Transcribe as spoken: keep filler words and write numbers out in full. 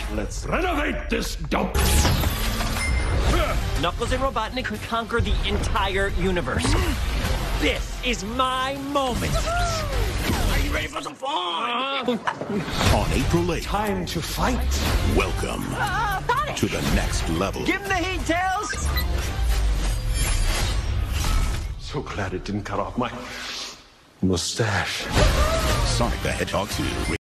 Let's renovate this dump. Knuckles and Robotnik could conquer the entire universe. This is my moment. Are you ready for some fun? On April eighth. Time to fight. Welcome Uh, Sonic! to the next level. Give him the heat, Tails! So glad it didn't cut off my mustache. Sonic the Hedgehog two.